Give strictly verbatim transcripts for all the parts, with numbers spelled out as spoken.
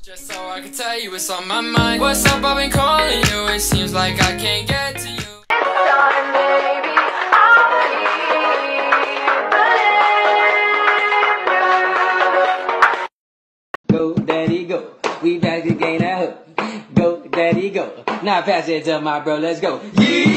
Just so I can tell you what's on my mind. What's up, I've been calling you. It seems like I can't get to you. Go, daddy, go. We back to gain that hook. Go, daddy, go. Now pass it to my bro, let's go.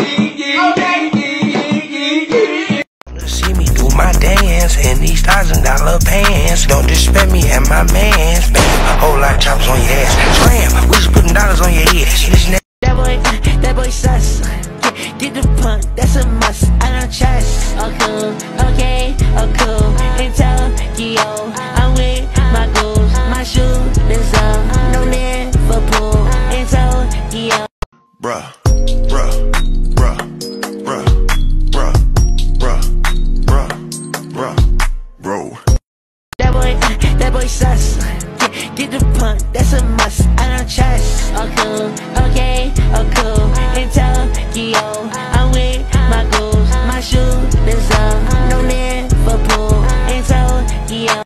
See me do my dance in these thousand dollar pants. Don't disrespect me and my mans. Bam, whole lot of choppers on your ass. Scram, we just putting dollars on your head. Listen that, that boy, that boy sus. Get, get the punt, that's a must. I don't trust. Oh cool, okay, oh cool. In Tokyo, I'm with my goals. My shooters up, no need for pool. In Tokyo. bruh, bruh, bruh, bruh, bruh, bruh, bruh, bruh, bro. That boy, that boy sus. Get, get the punt, that's a must. I don't trust. Oh cool, okay, oh cool. In Tokyo, I'm with my goals. My shooters up, no need for pool. In Tokyo.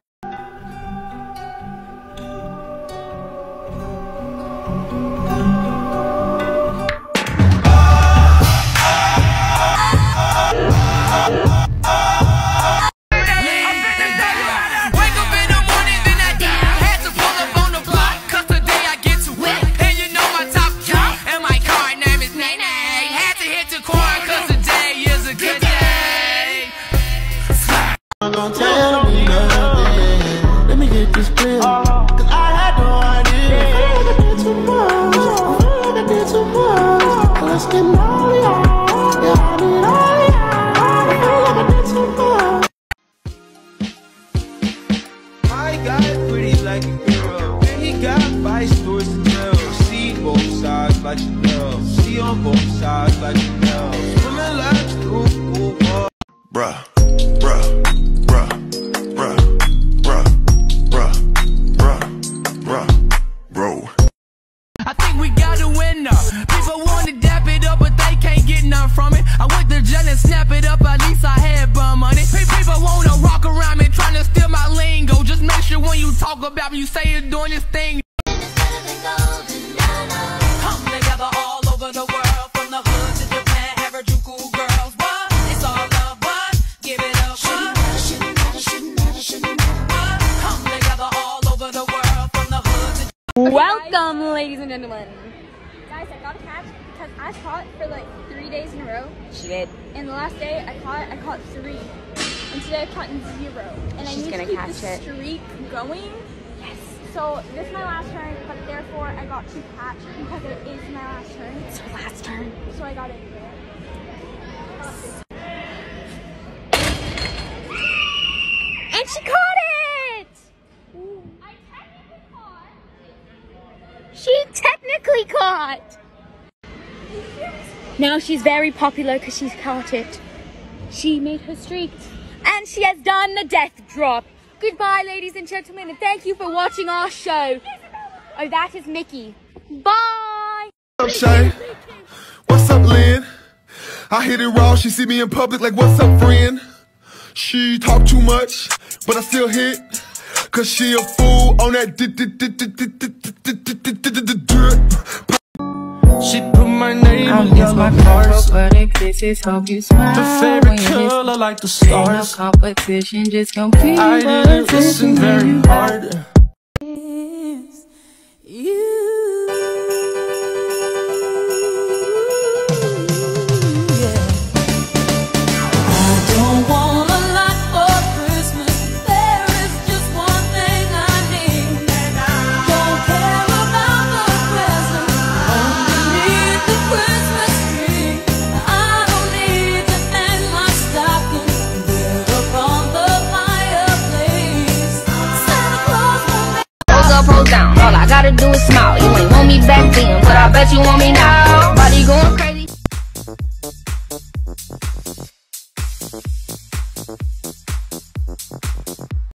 Don't tell me nothing. Let me get this clear, cause I had no idea. I feel like I did too much. I feel like I did too much. Let's get all y'all. Yeah, I need all y'all. I feel like I did too much. My guy pretty like a girl. He got five stories to tell. See both sides like Chanel. See on both sides like Chanel. Women like you, ooh, boy. Bruh, bruh, bruh, bruh, bruh, bruh, bruh, bruh, bro. I think we got a winner. People want to dap it up, but they can't get none from it. I went to jail and snap it up, at least I had bum money. People want to walk around me trying to steal my lingo. Just make sure when you talk about me, you say you're doing this thing. Come together all over the world, from the hood to Japan, Harajuku girls. What? It's all love, what? Give it up, what? Come together all over the world, from the hood to Welcome, ladies and gentlemen. Guys, I got a catch because I caught for like three days in a row. She did. And the last day I caught, I caught three. And today I caught zero. And She's I need gonna to keep catch the it. streak going. Yes. So this is my last turn, but therefore I got to catch because it is my last turn. It's her last turn. So I got it. And she caught it! I technically caught. She technically caught! Now she's very popular because she's caught it. She made her streak. And she has done the death drop. Goodbye, ladies and gentlemen, and thank you for watching our show. Oh, that is Mickey. Bye! What's up, Shay? What's up, Lynn? I hit it raw, she see me in public like, what's up, friend? She talk too much, but I still hit, cause she a fool on that drip. She put my name in yellow hearts. This is hope you smile. The favorite color like the stars. No competition, just compete. I didn't listen very hard. Down. All I gotta do is smile. You ain't want me back then, but I bet you want me now. Body going crazy.